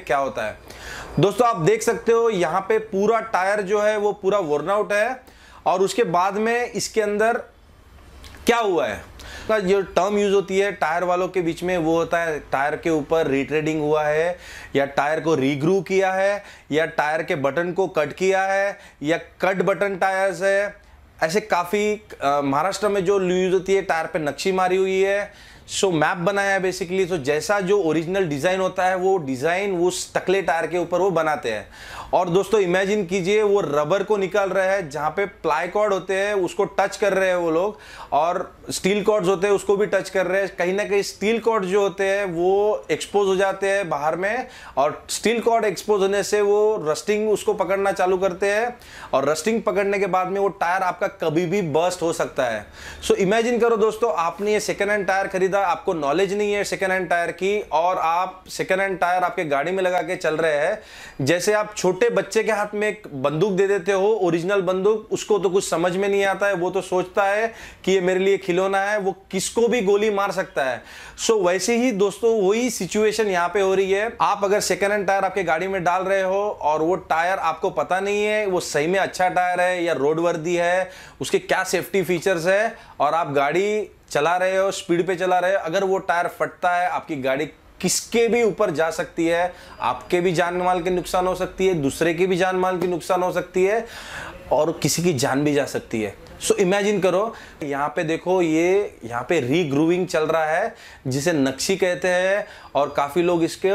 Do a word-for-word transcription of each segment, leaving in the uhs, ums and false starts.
क्या होता है। दोस्तों आप देख सकते हो यहाँ पे पूरा टायर जो है वो पूरा वर्न आउट है, और उसके बाद में इसके अंदर क्या हुआ है, जो टर्म यूज होती है टायर वालों के बीच में वो होता है टायर के ऊपर रीट्रेडिंग हुआ है, या टायर को रीग्रू किया है, या टायर के बटन को कट किया है, या कट बटन टायर्स है। ऐसे काफ़ी महाराष्ट्र में जो यूज होती है टायर पे नक्शी मारी हुई है, सो मैप बनाया है बेसिकली। तो जैसा जो ओरिजिनल डिज़ाइन होता है वो डिज़ाइन उस टकले टायर के ऊपर वो बनाते हैं। और दोस्तों इमेजिन कीजिए वो रबर को निकाल रहे हैं, जहाँ पे प्लाई कॉर्ड होते हैं उसको टच कर रहे हैं वो लोग, और स्टील कॉर्ड्स होते हैं उसको भी टच कर रहे हैं। कहीं ना कहीं स्टील कॉर्ड जो होते हैं वो एक्सपोज हो जाते हैं बाहर में, और स्टील कॉर्ड एक्सपोज होने से वो रस्टिंग उसको पकड़ना चालू करते हैं, और रस्टिंग पकड़ने के बाद में वो टायर आपका कभी भी बर्स्ट हो सकता है। सो इमेजिन करो दोस्तों, आपने ये सेकेंड हैंड टायर खरीदा, आपको नॉलेज नहीं है सेकेंड हैंड टायर की, और आप सेकेंड हैंड टायर आपके गाड़ी में लगा के चल रहे हैं। जैसे आप छोटे बच्चे के हाथ में एक बंदूक दे देते हो, ओरिजिनल बंदूक, उसको तो कुछ समझ में नहीं आता है, वो तो सोचता है कि ये मेरे लिए खिलौना है, वो किसको भी गोली मार सकता है। सो वैसे ही दोस्तों वही सिचुएशन यहाँ पे हो रही है। आप अगर सेकेंड हैंड टायर आपके गाड़ी में डाल रहे हो और वो टायर आपको पता नहीं है वो सही में अच्छा टायर है या रोड वर्दी है, उसके क्या सेफ्टी फीचर्स है, और आप गाड़ी चला रहे हो, स्पीड पे चला रहे हो, अगर वो टायर फटता है आपकी गाड़ी किसके भी ऊपर जा सकती है, आपके भी जान माल के नुकसान हो सकती है, दूसरे के भी जान माल की नुकसान हो सकती है, और किसी की जान भी जा सकती है। सो इमेजिन करो, यहाँ पे देखो ये यहाँ पे रीग्रूविंग चल रहा है जिसे नक्शी कहते हैं, और काफ़ी लोग इसके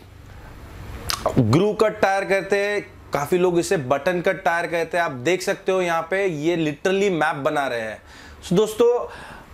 ग्रू कट टायर कहते हैं, काफ़ी लोग इसे बटन कट टायर कहते हैं। आप देख सकते हो यहाँ पे ये लिटरली मैप बना रहे हैं। सो दोस्तों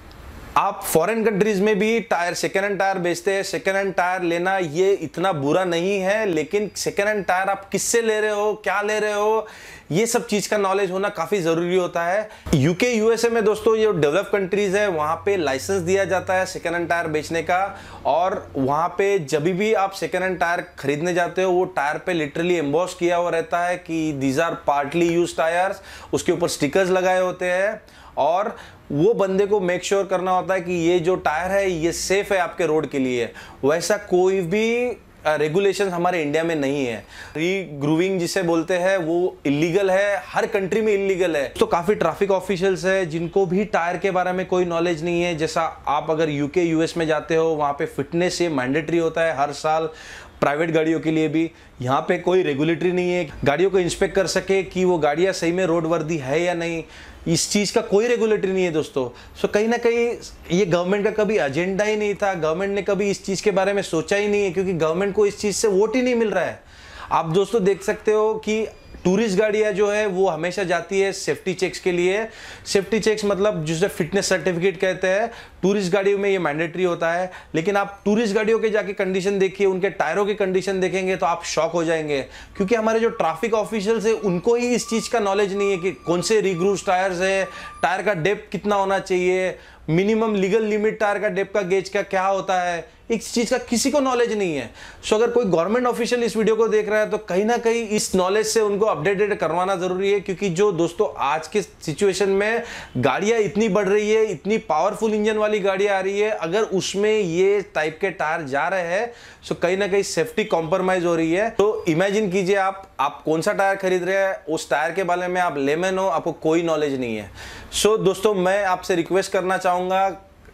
आप फॉरेन कंट्रीज में भी टायर सेकेंड हैंड टायर बेचते हैं। सेकेंड हैंड टायर लेना ये इतना बुरा नहीं है, लेकिन सेकेंड हैंड टायर आप किससे ले रहे हो, क्या ले रहे हो, ये सब चीज का नॉलेज होना काफी जरूरी होता है। यूके यूएसए में दोस्तों ये डेवलप कंट्रीज है, वहां पे लाइसेंस दिया जाता है सेकेंड हैंड टायर बेचने का, और वहां पे जब भी आप सेकेंड हैंड टायर खरीदने जाते हो वो टायर पे लिटरली एम्बॉस किया हुआ रहता है कि these are partly used tyres. उसके ऊपर स्टिकर्स लगाए होते हैं, और वो बंदे को मेक श्योर sure करना होता है कि ये जो टायर है ये सेफ है आपके रोड के लिए। वैसा कोई भी रेगुलेशन हमारे इंडिया में नहीं है। रीग्रूविंग जिसे बोलते हैं वो इलीगल है, हर कंट्री में इलीगल है। तो काफी ट्रैफिक ऑफिशियल्स है जिनको भी टायर के बारे में कोई नॉलेज नहीं है। जैसा आप अगर यूके यूएस में जाते हो वहां पे फिटनेस ये मैंडेटरी होता है हर साल, प्राइवेट गाड़ियों के लिए भी। यहाँ पे कोई रेगुलेटरी नहीं है गाड़ियों को इंस्पेक्ट कर सके कि वो गाड़ियाँ सही में रोड वर्दी है या नहीं, इस चीज़ का कोई रेगुलेटरी नहीं है दोस्तों। सो कहीं ना कहीं ये गवर्नमेंट का कभी एजेंडा ही नहीं था, गवर्नमेंट ने कभी इस चीज़ के बारे में सोचा ही नहीं है, क्योंकि गवर्नमेंट को इस चीज़ से वोट ही नहीं मिल रहा है। आप दोस्तों देख सकते हो कि टूरिस्ट गाड़ियाँ जो है वो हमेशा जाती है सेफ्टी चेक्स के लिए। सेफ्टी चेक्स मतलब जिसे फिटनेस सर्टिफिकेट कहते हैं, टूरिस्ट गाड़ियों में ये मैंडेटरी होता है। लेकिन आप टूरिस्ट गाड़ियों के जाके कंडीशन देखिए, उनके टायरों की कंडीशन देखेंगे तो आप शॉक हो जाएंगे, क्योंकि हमारे जो ट्रैफिक ऑफिशियल्स है उनको ही इस चीज़ का नॉलेज नहीं है कि कौन से रीग्रूव्ड टायर्स है, टायर का डेप्थ कितना होना चाहिए, मिनिमम लीगल लिमिट टायर का डेप्थ का गेज का क्या होता है, इस चीज का किसी को नॉलेज नहीं है। सो अगर कोई गवर्नमेंट ऑफिशियल इस वीडियो को देख रहा है तो कहीं ना कहीं इस नॉलेज से उनको अपडेटेड करवाना जरूरी है, क्योंकि जो दोस्तों आज के सिचुएशन में गाड़ियां इतनी बढ़ रही है, इतनी पावरफुल इंजन वाली गाड़ियां आ रही है, अगर उसमें ये टाइप के टायर जा रहे हैं सो कहीं ना कहीं सेफ्टी कॉम्प्रोमाइज हो रही है। तो इमेजिन कीजिए आप आप कौन सा टायर खरीद रहे हैं, उस टायर के बारे में आप लेमैन हो, आपको कोई नॉलेज नहीं है। सो दोस्तों मैं आपसे रिक्वेस्ट करना चाहूंगा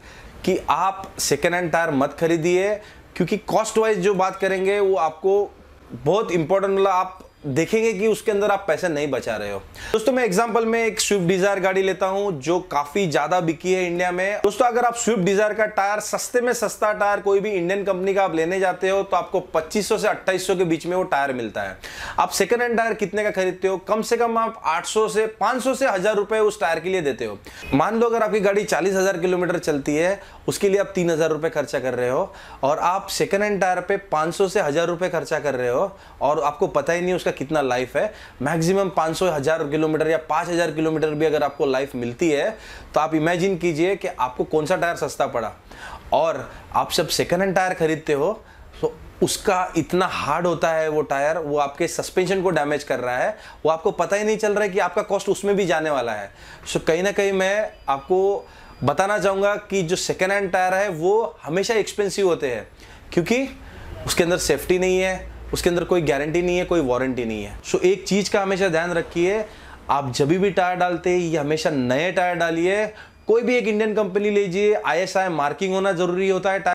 कि आप सेकेंड हैंड टायर मत खरीदिए, क्योंकि कॉस्ट वाइज जो बात करेंगे वो आपको बहुत इंपॉर्टेंट, मतलब आप देखेंगे कि उसके अंदर आप पैसे नहीं बचा रहे हो। दोस्तों मैं एग्जांपल में एक स्विफ्ट डिजायर गाड़ी लेता हूं जो काफी ज्यादा बिकी है इंडिया में। दोस्तों अगर आप स्विफ्ट डिजायर का टायर सस्ते में सस्ता टायर कोई भी इंडियन कंपनी का आप लेने जाते हो तो आपको पच्चीस सौ से अट्ठाईस सौ के बीच में वो टायर मिलता है। आप सेकंड हैंड टायर कितने का खरीदते हो? कम से कम आप आठ सौ से पांच सौ से हजार रुपए उस टायर के लिए देते हो। मान लो अगर आपकी गाड़ी चालीस हजार किलोमीटर चलती है, उसके लिए आप तीन हजार रुपए खर्चा कर रहे हो, और आप सेकंड हैंड टायर पे पांच सौ से हजार रुपए खर्चा कर रहे हो, और आपको पता ही नहीं उसका कितना लाइफ है। मैक्सिमम पाँच सौ हजार किलोमीटर या पाँच हजार किलोमीटर भी अगर आपको लाइफ मिलती है तो आप इमेजिन कीजिए कि आपको कौन सा टायर सस्ता पड़ा। और आप जब सेकंड हैंड टायर खरीदते हो तो उसका इतना हार्ड होता है वो टायर, वो आपके सस्पेंशन को डैमेज कर रहा है, वो आपको पता ही नहीं चल रहा है कि आपका कॉस्ट उसमें भी जाने वाला है। सो कहीं ना कहीं मैं आपको बताना चाहूँगा कि जो सेकेंड हैंड टायर है वो हमेशा एक्सपेंसिव होते हैं, क्योंकि उसके अंदर सेफ्टी नहीं है, उसके अंदर कोई गारंटी नहीं है, कोई वारंटी नहीं है। सो एक चीज का हमेशा ध्यान रखिए, आप जब भी टायर डालते हैं ये हमेशा नए टायर डालिए। कोई भी एक इंडियन कंपनी लीजिए, आई एस आई मार्किंग होना जरूरी होता है।